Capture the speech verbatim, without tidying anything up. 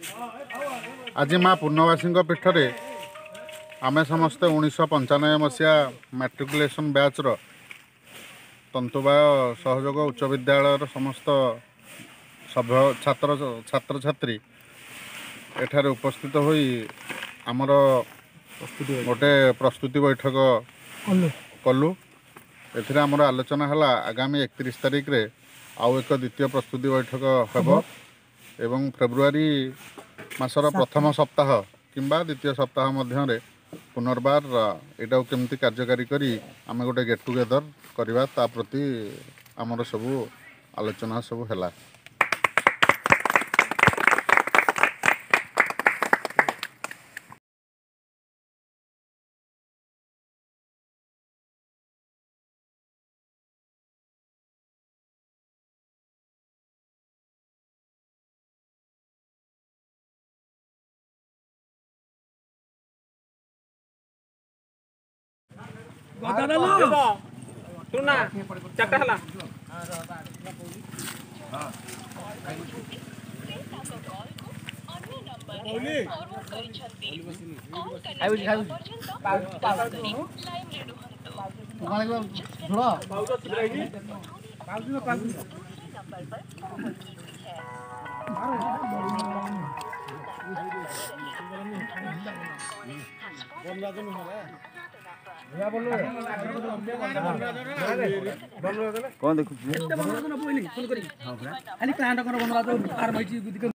आज माँ पूर्णवासी पीठ रे आमे समस्ते उन्नीस पंचानबे मसीहा मैट्रिकुलेशन बैचर तंतुबाय सहयोग उच्च विद्यालय समस्त सभ्य छात्र छात्र छात्री एठारे उपस्थित होई आमर गोटे प्रस्तुति बैठक कलु। एथिरे आमर आलोचना हला आगामी एकतीस तारिख रे आउ एक द्वितीय प्रस्तुति बैठक हेब एवं फेब्रुआरी मासर प्रथम सप्ताह किंबा द्वितीय सप्ताह मध्य पुनर्बार एटा केमती कार्यकारी करी आमे गोटे गेट टुगेदर करवा ता प्रति आमर सबू आलोचना सबू हैला। सुना चारटा हला कौन देखो